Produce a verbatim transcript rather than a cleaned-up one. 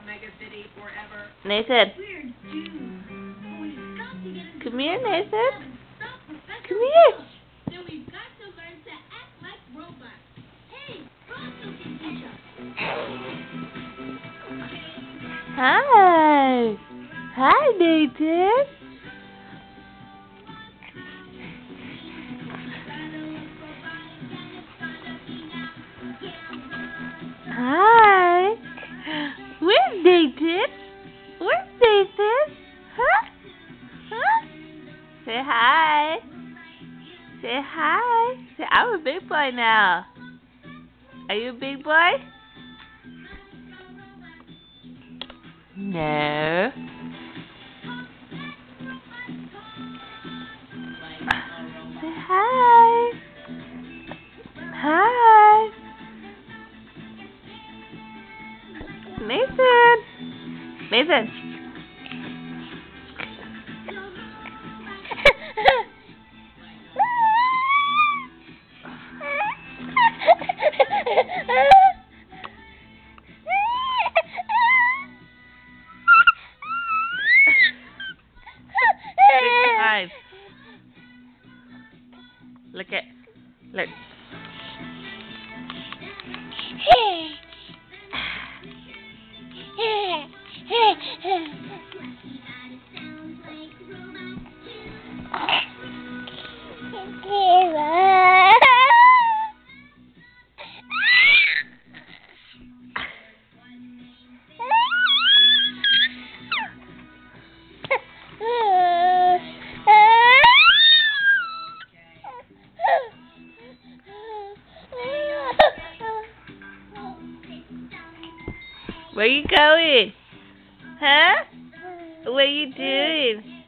Nathan. Come here, Nathan. Come here. Hi. Hi, Nathan. Hi. Where's Nathan? Where's Nathan? Huh? Huh? Say hi. Say hi. Say, I'm a big boy now. Are you a big boy? No. Say hi. Hi. Nathan. Nathan. Big eyes. Look at, look. Where you going? Huh? What are you doing?